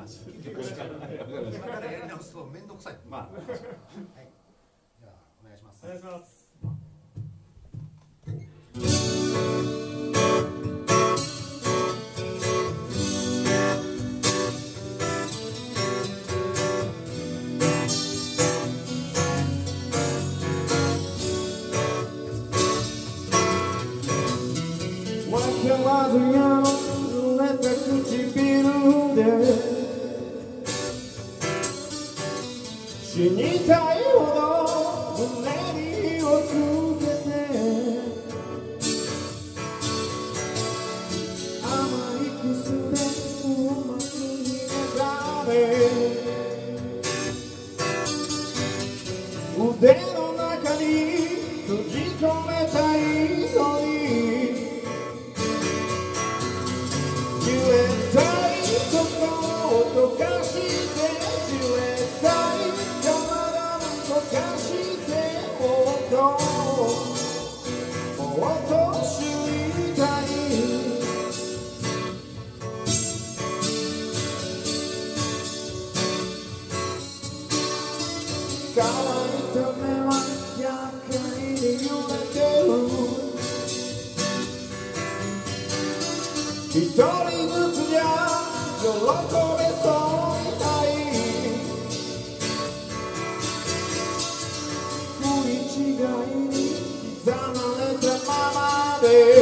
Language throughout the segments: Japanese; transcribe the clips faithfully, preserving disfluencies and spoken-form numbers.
今からやり直すと面倒くさい。まあ、はい。じゃあお願いします。 お願いします。 わからずや濡れた唇で死にたいほど胸に火をつけて甘いキスでうまく逃げられ腕の中に閉じ込めたいのにじれったい心を溶かしてじれったい体も溶かしてもっともっと知りたい乾いた目は厄介に揺れてる一人ずつじゃ喜べそうにない食い違いに刻まれたままで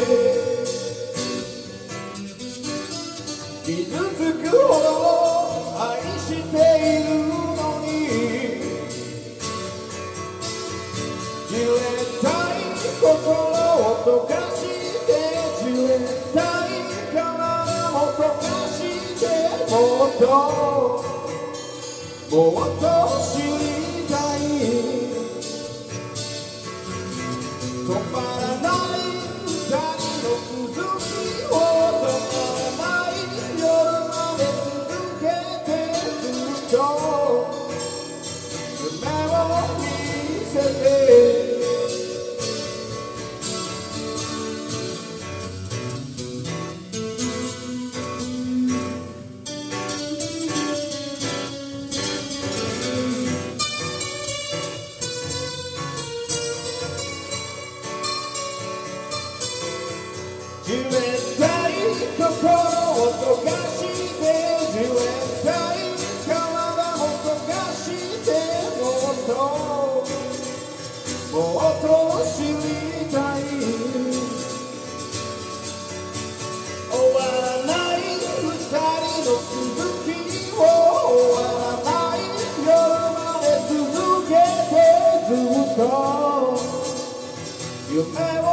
傷つくほど愛しているのにじれったい心を溶かしてじれったい体も溶かしてもっともっと知りたい止まらない二人の続きを止まらない夜まで続けてずっと夢を見せてじれったい心を溶かしてじれったい体も溶かしてもっともっと知りたい終わらない二人の続きを終わらない夜まで続けてずっと夢を